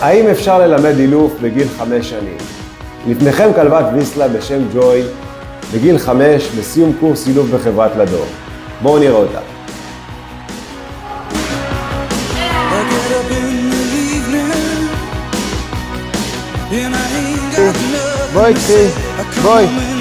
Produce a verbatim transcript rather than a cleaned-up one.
האם אפשר ללמד אילוף בגיל חמש שנים? לפניכם כלבת ויסלה בשם ג'וי, בגיל חמש, בסיום קורס אילוף בחברת לדור. בואו נראה אותה. בואי, קחי, בואי.